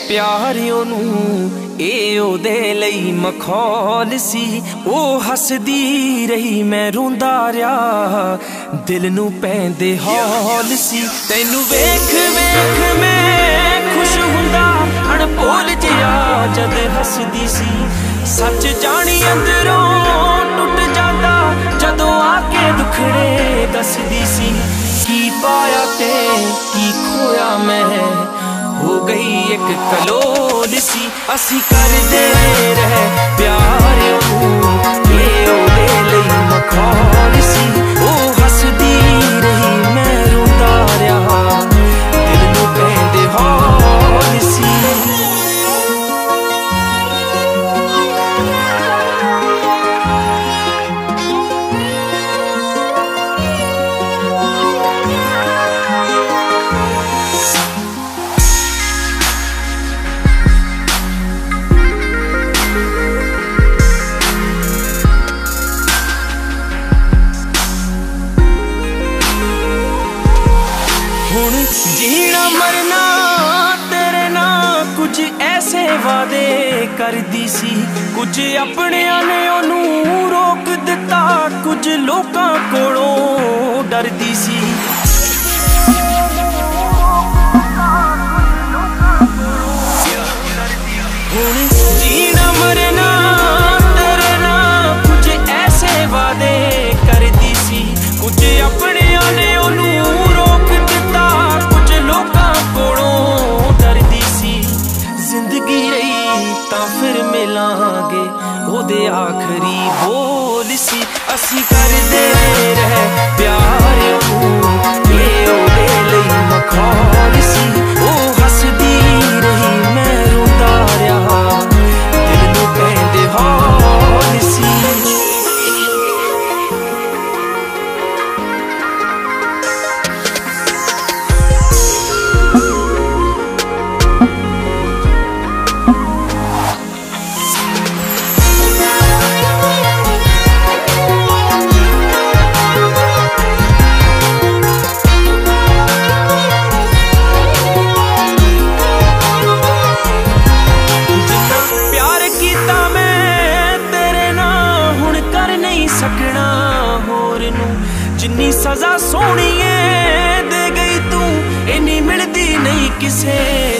ਪਿਆਰਿਓ ਨੂੰ ਇਹ ਉਹਦੇ ਲਈ ਮਖੌਲ ਸੀ। ਉਹ ਹੱਸਦੀ ਰਹੀ ਮੈਂ ਰੋਂਦਾ ਰਿਹਾ, ਦਿਲ ਨੂੰ ਪੈਂਦੇ ਹੌਲ ਸੀ। ਤੈਨੂੰ ਵੇਖ ਵੇਖ ਮੈਂ ਖੁਸ਼ ਹੁੰਦਾ, ਅਣਭੋਲ ਜਿਹਾ ਜਦ ਹੱਸਦੀ ਸੀ। ਸੱਚ ਜਾਣੀ ਅੰਦਰੋਂ ਟੁੱਟ ਜਾਂਦਾ ਜਦੋਂ ਆ ਕੇ ਦੁਖੜੇ ਦੱਸਦੀ ਸੀ। ਕੀ ਪਾਇਆ ਤੇ ਕੀ ਖੋਇਆ ਮੈਂ, हो गई एक कलोल सी। असी करदे रहे प्यार ये ओदे लई मखौल सी। ओ हसदी रही मैं रोंदा रहा, दिल नूं पैंदे हौल सी। जीना मरना तेरे नाल कुछ ऐसे वादे करदी सी। कुछ अपनियां ने ओनू रोक दिता, कुछ लोकां कोलों डरदी सी। हुण जीना मरना तेरे नाल कुछ ऐसे वादे करदी सी। कुछ अपनियां ने ओनू रोक दिता, लोकां कोलों डरदी सी। जिंदगी रही तां फिर मिलांगे ओदे आखरी बोल सी। असी करदे रहे प्यार ये ओदे लई मखौल सी। ओ हसदी रही मैं रोंदा रहा, दिल नूं पैंदे हौल सी। सकना होर नू जिन्नी सजा सोहनी दे गई तू, इन्नी मिलदी नहीं किसे